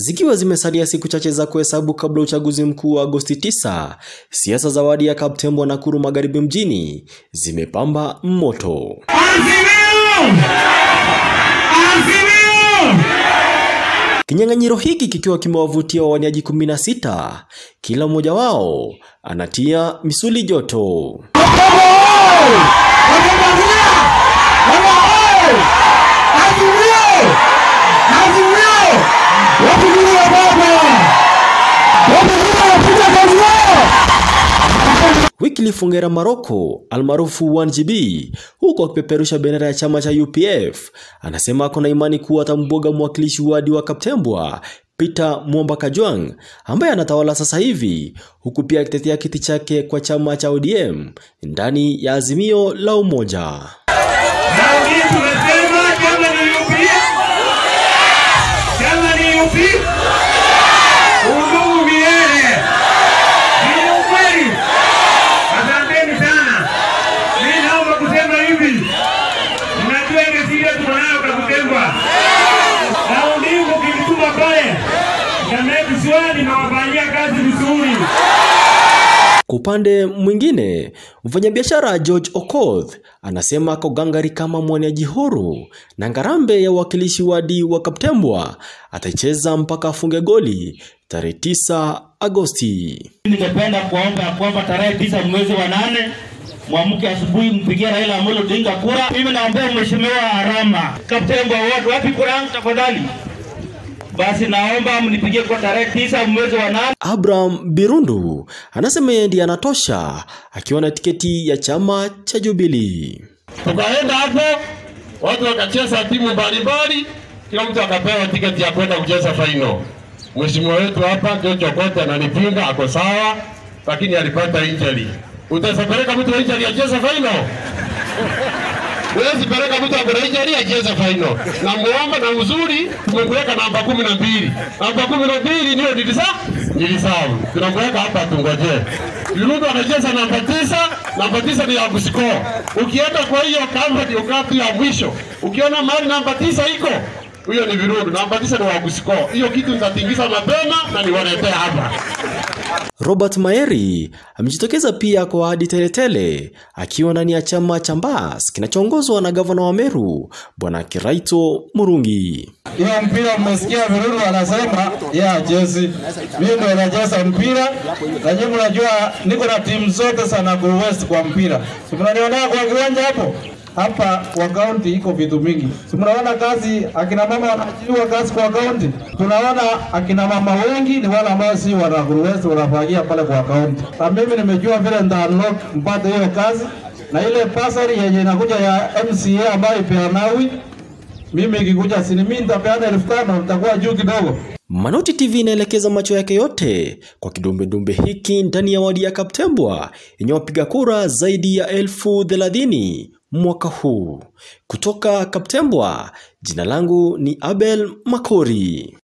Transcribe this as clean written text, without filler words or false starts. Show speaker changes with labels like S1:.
S1: Zikiwa zimesalia siku chache za kuhesabu kabla uchaguzi mkuu wa Agosti 9, siasa za wadi ya Kaptembwa Nakuru Magharibi mjini zimepamba moto. Kinyang'anyiro hiki kikiwa kimewavutia wawaniaji 16, kila mmoja wao anatia misuli joto. Wycliffe Ongera Maroko almaarufu 1GB huko akipeperusha bendera ya chama cha UPF anasema akona imani kuwa atamboga mwakilishi wadi wa Kaptembwa Peter Mwamba Kajwang ambaye anatawala sasa hivi, huku pia akitetea kiti chake kwa chama cha ODM ndani ya Azimio la Umoja. Kwa upande mwingine, mfanyabiashara George Okoth anasema ako gangari kama mwaniaji huru na ngarambe ya wakilishi wadi wa Kaptembwa atacheza mpaka afunge goli tarehe 9 Agosti.
S2: Ningependa kuomba kwamba tarehe 9 mwezi wa 8 muamke asubuhi mpigie Raila Amolo Odinga kura. Mimi naomba mheshimiwa Arama Kaptembwa ward, wapi kura yangu tafadhali? Basi naomba mnipigie kwa tarehe 9 mwezi wa 8.
S1: Abraham Birundu anasema yeye ndiye anatosha akiwa na tiketi ya chama cha Jubilee.
S3: Tukaenda hapo, watu wakacheza timu mbalimbali, kila mtu akapewa tiketi ya kwenda kucheza final. Mheshimiwa wetu hapa George Okoth ananipinga, ako sawa, lakini alipata injury. Utasapeleka mtu wa injury acheze final? Wewe peleka mtu wa injury acheze final. Na muomba na uzuri tumekuweka namba 12. Namba 12 ndio nilisabu. Tunamweka hapa tungoje. Yule anacheza namba 9, namba 9 ni ya kuscore. Ukienda kwa hiyo kama ndio kati ya mwisho, ukiona mahali namba 9 iko, huyo ni Virudu. Namba 9 ni wa kuscore. Hiyo kitu nitatingiza mapema na niwaletea hapa.
S1: Robert Maeri amejitokeza pia kwa ahadi teletele akiwa ndani ya chama cha Mbas kinachoongozwa na gavana wa Meru Bwana Kiraito Murungi.
S4: Hiyo mpira mmesikia Virudu anasema jezi. Mimi ndo nacheza mpira, na nyinyi mnajua niko na timu zote sana kwa West kwa mpira. Mnaniona kwa kiwanja hapo? Hapa kwa kaunti iko vitu mingi. Tunaona kazi akina mama wanajua kazi kwa kaunti. Tunaona akina mama wengi ni wale ambao si wanakuruhusu wanafagia pale kwa kaunti. Na mimi nimejua vile nda unlock mpate hiyo kazi, na ile pasari yenye inakuja ya MCA ambayo ipeanawi, mimi ikikuja si mimi nitapeana 1500, nitakuwa juu kidogo.
S1: Manoti TV inaelekeza macho yake yote kwa kidombe hiki ndani ya wadi ya Kaptembwa yenye wapiga kura zaidi ya 30,000 mwaka huu. Kutoka Kaptembwa, jina langu ni Abel Makori.